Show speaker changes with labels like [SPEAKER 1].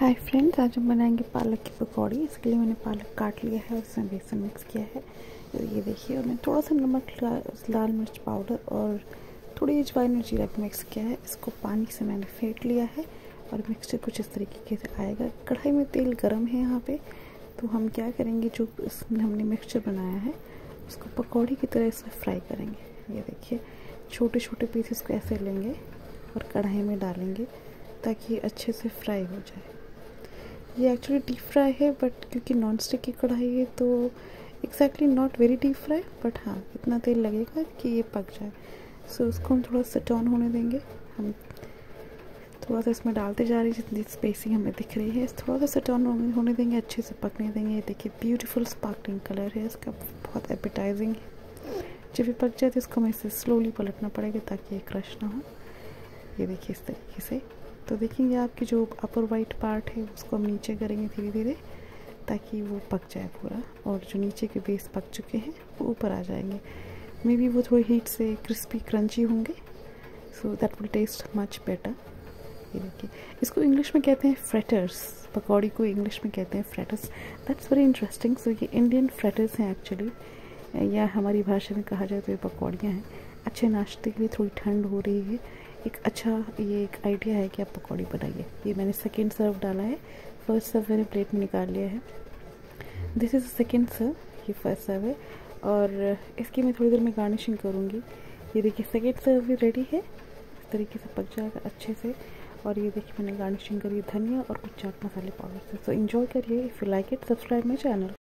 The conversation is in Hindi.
[SPEAKER 1] हाय फ्रेंड्स, आज हम बनाएंगे पालक की पकौड़ी। इसके लिए मैंने पालक काट लिया है और इसमें बेसन मिक्स किया है। तो ये देखिए, और मैंने थोड़ा सा नमक, लाल मिर्च पाउडर और थोड़ी अजवाइन और जीरा भी मिक्स किया है। इसको पानी से मैंने फेंट लिया है और मिक्सचर कुछ इस तरीके से आएगा। कढ़ाई में तेल गर्म है यहाँ पे। तो हम क्या करेंगे, जो इसमें हमने मिक्सचर बनाया है उसको पकौड़ी की तरह इसमें फ्राई करेंगे। ये देखिए, छोटे छोटे पीसेस को ऐसे लेंगे और कढ़ाई में डालेंगे ताकि अच्छे से फ्राई हो जाए। ये एक्चुअली डीप फ्राई है, बट क्योंकि नॉन स्टिक की कढ़ाई है तो exactly not very deep fry, but हाँ इतना तेल लगेगा कि ये पक जाए। सो उसको हम थोड़ा सा टर्न होने देंगे। हम थोड़ा सा इसमें डालते जा रहे हैं, जितनी स्पेसिंग हमें दिख रही है थोड़ा सा टर्न होने देंगे, अच्छे से पकने देंगे। ये देखिए, ब्यूटीफुल स्पार्कलिंग कलर है इसका, बहुत एपेटाइजिंग है। जब ये पक जाए तो इसको हमें इसे स्लोली पलटना पड़ेगा ताकि ये क्रश ना हो। ये देखिए इस तरीके से। तो देखेंगे आपकी जो अपर वाइट पार्ट है उसको हम नीचे करेंगे धीरे धीरे ताकि वो पक जाए पूरा, और जो नीचे के बेस पक चुके हैं वो ऊपर आ जाएंगे। मे बी वो थोड़ी हीट से क्रिस्पी क्रंची होंगे, so that will taste much better. ये देखिए, इसको इंग्लिश में कहते हैं फ्रेटर्स। पकौड़ी को इंग्लिश में कहते हैं fritters. That's very interesting. So ये इंडियन फ्रेटर्स हैं एक्चुअली, या हमारी भाषा में कहा जाए तो ये पकौड़ियाँ हैं। अच्छे नाश्ते के लिए, थोड़ी ठंड हो रही है, एक अच्छा ये एक आइडिया है कि आप पकौड़ी बनाइए। ये मैंने सेकेंड सर्व डाला है, फर्स्ट सर्व मैंने प्लेट में निकाल लिया है। दिस इज़ सेकेंड सर्व, ये फर्स्ट सर्व है और इसकी मैं थोड़ी देर में गार्निशिंग करूँगी। ये देखिए, सेकेंड सर्व भी रेडी है, इस तरीके से पक जाएगा अच्छे से। और ये देखिए, मैंने गार्निशिंग करी धनिया और कुछ चाट मसाले पाउडर से। सो एंजॉय करिए। If you like it, subscribe my channel.